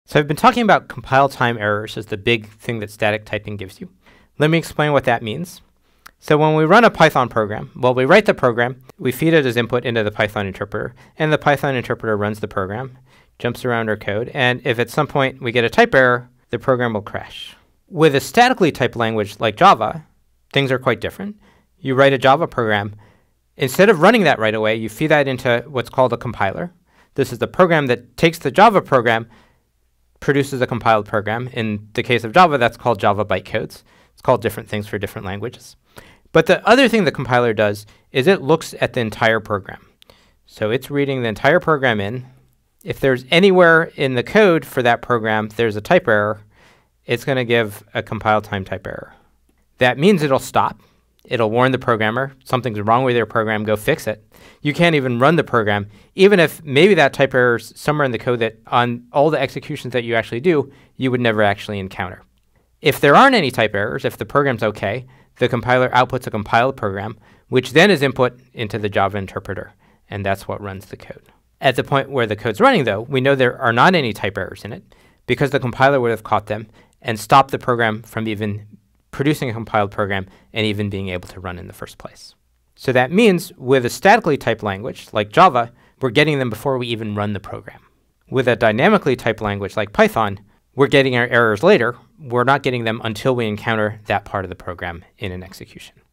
So I've been talking about compile time errors as the big thing that static typing gives you. Let me explain what that means. So when we run a Python program, well, we write the program, we feed it as input into the Python interpreter, and the Python interpreter runs the program, jumps around our code, and if at some point we get a type error, the program will crash. With a statically typed language like Java, things are quite different. You write a Java program. Instead of running that right away, you feed that into what's called a compiler. This is the program that takes the Java program, produces a compiled program. In the case of Java, that's called Java bytecodes. It's called different things for different languages. But the other thing the compiler does is it looks at the entire program. So it's reading the entire program in. If there's anywhere in the code for that program there's a type error, it's going to give a compile time type error. That means it'll stop. It'll warn the programmer, something's wrong with your program, go fix it. You can't even run the program, even if maybe that type error is somewhere in the code that on all the executions that you actually do, you would never actually encounter. If there aren't any type errors, if the program's okay, the compiler outputs a compiled program, which then is input into the Java interpreter, and that's what runs the code. At the point where the code's running, though, we know there are not any type errors in it, because the compiler would have caught them and stopped the program from even producing a compiled program and even being able to run in the first place. So that means with a statically typed language like Java, we're getting them before we even run the program. With a dynamically typed language like Python, we're getting our errors later. We're not getting them until we encounter that part of the program in an execution.